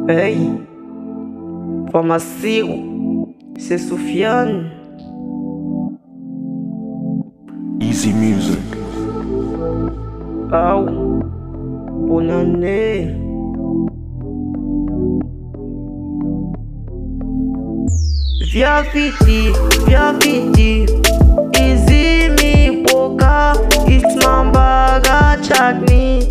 Hey, Famasigo, c'est Soufiane. Easy music. Au, bonne année. Via viti, easy mi boka, it's mambaga chutney,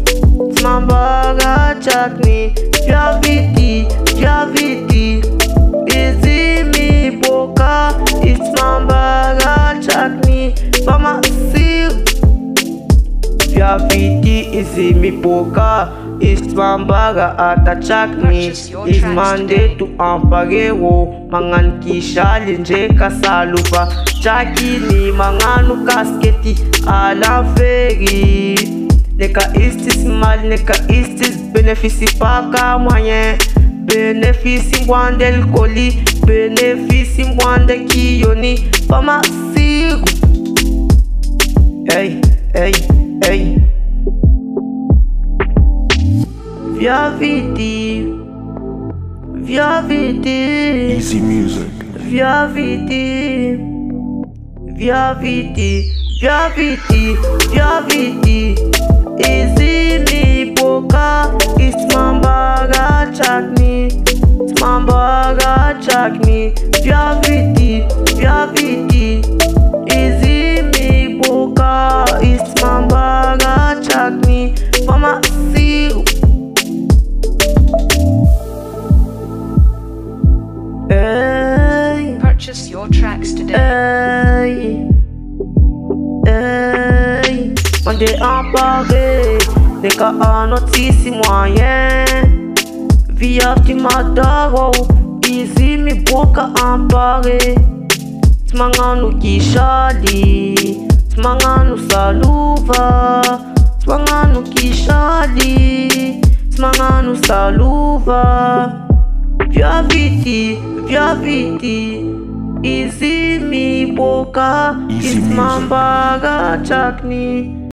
Via viti, easy mi boka, it's mambaga chutney, Famasigo. Via viti, easy mi boka, it's mambaga atachakni, it's Monday to Ampagero, mangan kishali nje kasaluva, chakini manganu kasketi ala feri. Neka istis mal, neka istis benefici paka moyen, benefici mwandel koli, benefici mwande kiyoni, Famasigo. Hey, hey, hey. Via viti, Easy music. via viti, easy mi boka, it's mambaga chutney, Via viti, easy mi boka, it's mambaga chutney, Famasigo. Hey, Purchase your tracks today. hey, on est emparé, les cas en notice moyen. Via Timadaro, easy mi boka emparé. Smanganu kishali, smanganu saluva, smanganu kishali, smanganu saluva. Via viti, easy mi boka, Easy it's music. mambaga chutney.